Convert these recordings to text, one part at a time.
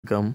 Welcome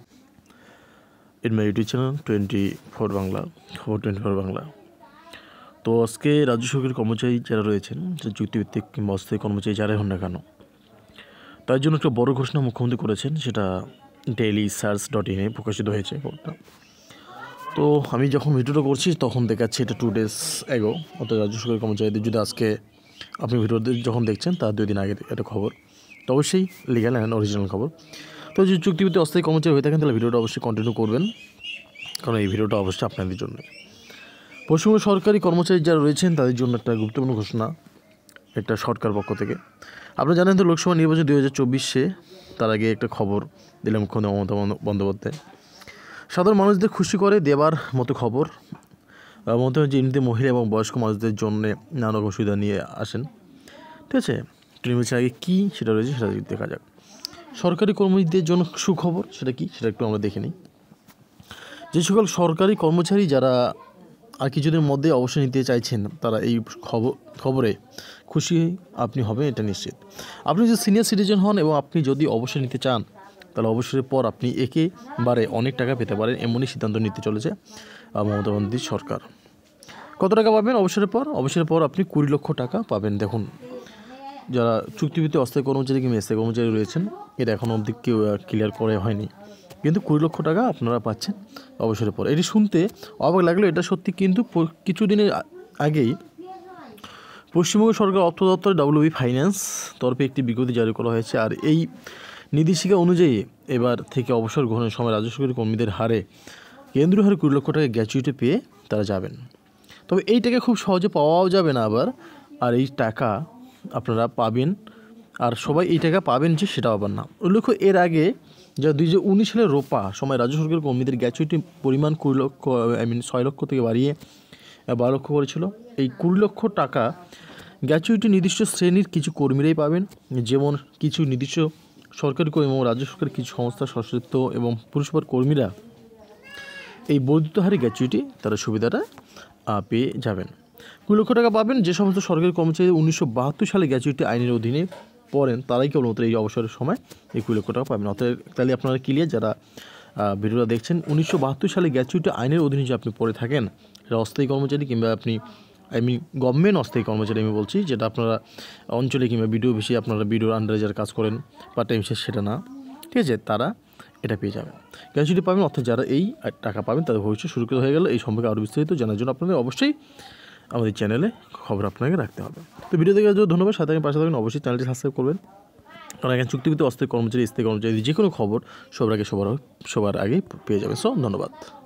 in my YouTube channel 24 Bangla খবর 24 বাংলা। তো আজকে রাজ্য সরকারি কর্মচারী যারা রয়েছেন, যে চুক্তিভিত্তিক কিংবা অস্থায়ী কর্মচারী যারাই হন না কেন, তার জন্য একটা বড় ঘোষণা মুখ্যমন্ত্রী করেছেন। সেটা dailysearch.in প্রকাশিত হয়েছে খবরটা। তো আমি যখন ভিডিওটা করছি তখন দেখাচ্ছি এটা 2 days ago, অর্থাৎ রাজ্য সরকারি কর্মচারীদের যদি আজকে আপনি ভিডিওতে যখন দেখছেন তার 2 দিন আগের একটা খবর। তো অবশ্যই লিগ্যাল অ্যান্ড অরিজিনাল খবর। তো যদি চুক্তিভিত্তিক অস্থায়ী কর্মচারী হয়ে থাকেন তাহলে ভিডিওটা অবশ্যই কন্টিনিউ করবেন, কারণ এই ভিডিওটা অবশ্যই আপনাদের জন্য। পশ্চিমবঙ্গ সরকারি কর্মচারী যারা রয়েছেন তাদের জন্য একটা গুরুত্বপূর্ণ ঘোষণা একটা সরকার পক্ষ থেকে। আপনারা জানেন তো লোকসভা নির্বাচন 2024-এ, তার আগে একটা খবর দিলাম মুখ্যমন্ত্রী মমতা বন্দ্যোপাধ্যায়। সাধারণ মানুষদের খুশি করে দেওয়ার মতো খবর। মমতা যে এমনিতে মহিলা এবং বয়স্ক মানুষদের জন্য নানা রকম সুবিধা নিয়ে আসেন, ঠিক আছে। নির্বাচনের আগে কী সেটা রয়েছে সেটা দেখা যাক। সরকারি কর্মীদের জন্য সুখবর, সেটা কি সেটা একটু আমরা দেখে নিই। যে সকল সরকারি কর্মচারী যারা আর কিছুদিনের মধ্যে অবসর নিতে চাইছেন, তারা এই খবরে খুশি আপনি হবেন, এটা নিশ্চিত। আপনি যদি সিনিয়র সিটিজেন হন এবং আপনি যদি অবসর নিতে চান, তাহলে অবসরের পর আপনি একেবারে অনেক টাকা পেতে পারেন, এমনই সিদ্ধান্ত নিতে চলেছে মমতা বন্দ্যোপাধ্যায় সরকার। কত টাকা পাবেন অবসরের পর? অবসরের পর আপনি 20 লক্ষ টাকা পাবেন। দেখুন, যারা চুক্তিভিত্তিক অস্থায়ী কর্মচারী কিংবা স্থায়ী কর্মচারী রয়েছেন, এটা এখনও অবধি কেউ ক্লিয়ার করে হয়নি, কিন্তু 20 লক্ষ টাকা আপনারা পাচ্ছেন অবসরের পর। এটি শুনতে অবাক লাগলো, এটা সত্যি। কিন্তু কিছুদিনের আগেই পশ্চিমবঙ্গ সরকার অর্থ দপ্তর WB ফাইন্যান্স তরফে একটি বিজ্ঞপ্তি জারি করা হয়েছে। আর এই নির্দেশিকা অনুযায়ী এবার থেকে অবসর গ্রহণের সময় রাজ্য সরকারি কর্মীদের হারে কেন্দ্রীয় হারে 20 লক্ষ টাকা গ্র্যাচুইটি পেয়ে তারা যাবেন। তবে এই টাকা খুব সহজে পাওয়াও যাবে না আবার। আর এই টাকা আপনারা পাবেন, আর সবাই এই টাকা পাবেন যে সেটাও আবার না। উল্লেখ্য, এর আগে যা 2019 সালের রোপা সময় রাজ্য সরকারের কর্মীদের গ্র্যাচুইটির পরিমাণ 6 লক্ষ থেকে বাড়িয়ে 12 লক্ষ করেছিল। এই 20 লক্ষ টাকা গ্র্যাচুইটি নির্দিষ্ট শ্রেণীর কিছু কর্মীরাই পাবেন, যেমন কিছু নির্দিষ্ট সরকারি কর্মী এবং রাজ্য সরকারের কিছু সংস্থার স্বশাসিত এবং পুরসভার কর্মীরা এই বর্ধিত হারে গ্র্যাচুইটি তারা সুবিধাটা পেয়ে যাবেন। 20 লক্ষ টাকা পাবেন যে সমস্ত সরকারি কর্মচারী 1972 সালে গ্র্যাচুইটি আইনের অধীনে পড়েন, তারাই কেবলমাত্র এই অবসরের সময় এই 20 লক্ষ টাকা পাবেন। অর্থাৎ তাহলে আপনারা ক্লিয়ার, যারা ভিডিওটা দেখছেন, 1972 সালে গ্র্যাচুইটি আইনের অধীনে যে আপনি পড়ে থাকেন, সেটা অস্থায়ী কর্মচারী কিংবা আপনি গভর্নমেন্ট অস্থায়ী কর্মচারী আমি বলছি, যেটা আপনারা অঞ্চলে কিংবা বিডিও বেশি আপনারা বিডিওর আন্ডারে যারা কাজ করেন পার্ট টাইম শেষ, সেটা না, ঠিক আছে, তারা এটা পেয়ে যাবেন, গ্র্যাচুইটি পাবেন। অর্থাৎ যারা এই টাকা পাবেন তাদের ভবিষ্যৎ সুরক্ষিত হয়ে গেল। এই সম্পর্কে আরও বিস্তারিত জানার জন্য আপনাদের অবশ্যই আমাদের চ্যানেলে খবর আপনাকে রাখতে হবে। তো ভিডিও দেখার জন্য ধন্যবাদ। সাথে পাশে থাকবেন, অবশ্যই চ্যানেলটি সাবস্ক্রাইব করবেন, কারণ এখানে চুক্তিভিত্তিক অস্থায়ী কর্মচারী স্থায়ী কর্মচারী যে কোনো খবর সবার আগে পেয়ে যাবেন। ধন্যবাদ।